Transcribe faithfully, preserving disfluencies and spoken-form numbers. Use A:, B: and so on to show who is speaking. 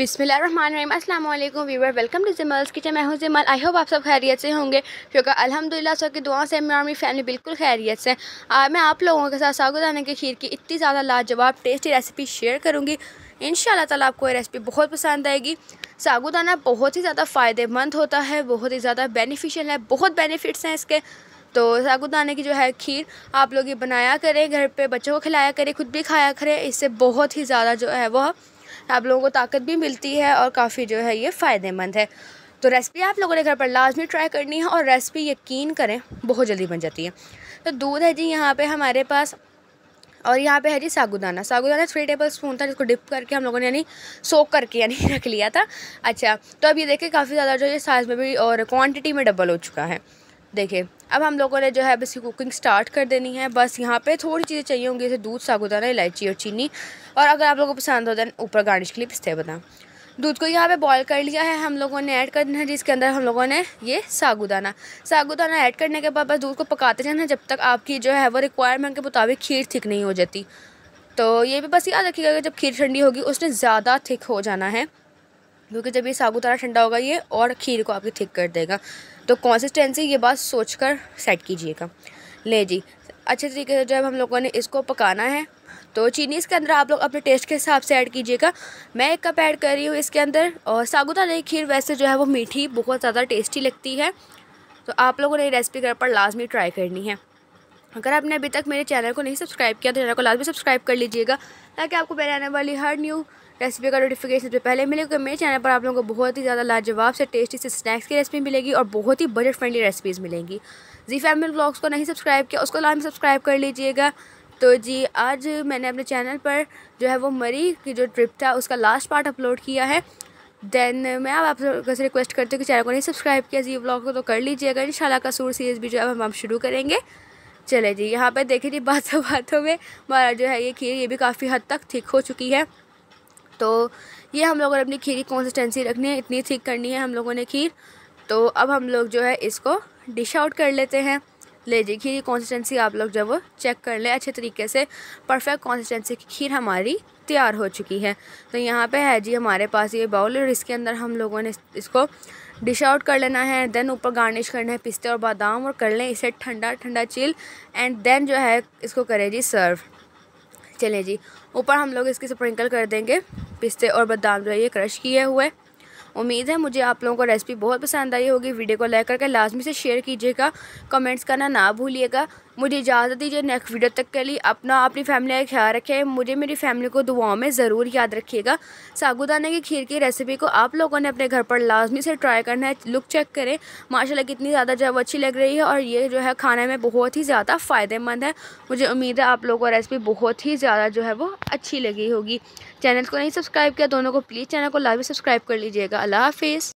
A: बिस्मिल्लाहिर्रहमानिर्रहीम अस्सलाम वालेकुम viewer, welcome to Jimal's kitchen. मैं हूं जिमल। आई होप आप सब खैरियत से होंगे। शुक्र अल्हम्दुलिल्लाह, सबकी दुआ से मैं और मेरी फैमिली बिल्कुल खैरियत से। आज मैं आप लोगों के साथ साबूदाना की खीर की इतनी ज़्यादा लाजवाब टेस्टी रेसिपी शेयर करूँगी। इंशाल्लाह ताला आपको ये रेसिपी बहुत पसंद आएगी। साबूदाना बहुत ही ज़्यादा फ़ायदेमंद होता है, बहुत ही ज़्यादा बेनिफिशियल है, बहुत बेनिफिट्स हैं इसके। तो साबूदाने की जो है खीर आप लोग ये बनाया करें, घर पे बच्चों को खिलाया करें, खुद भी खाया करें। इससे बहुत ही ज़्यादा जो है वह आप लोगों को ताकत भी मिलती है और काफ़ी जो है ये फ़ायदेमंद है। तो रेसिपी आप लोगों ने घर पर लाजमी ट्राई करनी है और रेसिपी यकीन करें बहुत जल्दी बन जाती है। तो दूध है जी यहाँ पे हमारे पास, और यहाँ पे है जी sabudana. Sabudana three tablespoon था, जिसको डिप करके हम लोगों ने यानी सोक करके यानी रख लिया था। अच्छा, तो अब ये देखिए काफ़ी ज़्यादा जो है साइज़ में भी और क्वांटिटी में डबल हो चुका है। देखिए अब हम लोगों ने जो है इसकी कुकिंग स्टार्ट कर देनी है। बस यहाँ पे थोड़ी चीज़ें चाहिए होंगी, जैसे दूध, साबूदाना, इलायची और चीनी, और अगर आप लोगों को पसंद हो जाए ऊपर गार्निश के लिए पिस्ते बादाम। दूध को यहाँ पे बॉईल कर लिया है, हम लोगों ने ऐड कर देना है जिसके अंदर हम लोगों ने ये साबूदाना साबूदाना ऐड करने के बाद बस दूध को पकाते जाना जब तक आपकी जो है वो रिक्वायरमेंट के मुताबिक खीर थिक नहीं हो जाती। तो ये भी बस याद रखिएगा कि जब खीर ठंडी होगी उसने ज़्यादा थिक हो जाना है, क्योंकि जब ये साबूदाना ठंडा होगा ये और खीर को आपकी थिक कर देगा। तो कंसिस्टेंसी ये बात सोचकर सेट कीजिएगा। ले जी, अच्छे तरीके से जब हम लोगों ने इसको पकाना है तो चीनी इसके अंदर आप लोग अपने टेस्ट के हिसाब से ऐड कीजिएगा। मैं एक कप ऐड कर रही हूँ इसके अंदर। और साबूदाना की खीर वैसे जो है वो मीठी बहुत ज़्यादा टेस्टी लगती है, तो आप लोगों ने ये रेसिपी घर पर लाजमी ट्राई करनी है। अगर आपने अभी तक मेरे चैनल को नहीं सब्सक्राइब किया तो चैनल को लाजमी सब्सक्राइब कर लीजिएगा, ताकि आपको मेरे आने वाली हर न्यू रेसिपी का नोटिफिकेशन सबसे पहले मिले। क्योंकि मेरे चैनल पर आप लोगों को बहुत ही ज़्यादा लाजवाब से टेस्टी से स्नैक्स की रेसिपी मिलेगी और बहुत ही बजट फ्रेंडली रेसिपीज़ मिलेंगी। जी फैमिली व्लॉग्स को नहीं सब्सक्राइब किया उसको लाजमी सब्सक्राइब कर लीजिएगा। तो जी आज मैंने अपने चैनल पर जो है वो मरी की जो ट्रिप था उसका लास्ट पार्ट अपलोड किया है। देन मैं अब आप लोगों से रिक्वेस्ट करती हूँ कि चैनल को नहीं सब्सक्राइब किया जी व्लॉग को तो कर लीजिएगा। इंशाल्लाह का सूर सीरीज़ भी जो है हम शुरू करेंगे। चले जी, यहाँ पर देखिए जी बातों बातों में हमारा जो है ये खीर ये भी काफ़ी हद तक थिक हो चुकी है। तो ये हम लोगों ने अपनी खीर की कंसिस्टेंसी रखनी है, इतनी थिक करनी है हम लोगों ने खीर। तो अब हम लोग जो है इसको डिश आउट कर लेते हैं। ले जी, खीर की कंसिस्टेंसी आप लोग जब वो चेक कर लें अच्छे तरीके से, परफेक्ट कंसिस्टेंसी की खीर हमारी तैयार हो चुकी है। तो यहाँ पे है जी हमारे पास ये बाउल, और इसके अंदर हम लोगों ने इसको डिश आउट कर लेना है। देन ऊपर गार्निश करना है पिस्ते और बादाम, और कर लें इसे ठंडा ठंडा चिल, एंड देन जो है इसको करें जी सर्व। चलें जी, ऊपर हम लोग इसकी स्प्रिंकल कर देंगे पिस्ते और बादाम जो है ये क्रश किए हुए। उम्मीद है मुझे आप लोगों को रेसिपी बहुत पसंद आई होगी। वीडियो को लाइक करके लाजमी से शेयर कीजिएगा, कमेंट्स करना ना भूलिएगा। मुझे इजाज़त दीजिए नेक्स्ट वीडियो तक के लिए। अपना अपनी फैमिली का ख्याल रखें, मुझे मेरी फैमिली को दुआओं में ज़रूर याद रखिएगा। साबूदाने की खीर की रेसिपी को आप लोगों ने अपने घर पर लाजमी से ट्राई करना है। लुक चेक करें, माशाल्लाह कितनी ज़्यादा जो है वो अच्छी लग रही है, और ये जो है खाने में बहुत ही ज़्यादा फ़ायदेमंद है। मुझे उम्मीद है आप लोगों को रेसिपी बहुत ही ज़्यादा जो है वो अच्छी लगी होगी। चैनल को नहीं सब्सक्राइब किया दोनों को प्लीज़ चैनल को लाजमी सब्सक्राइब कर लीजिएगा। अल्लाह हाफिज़।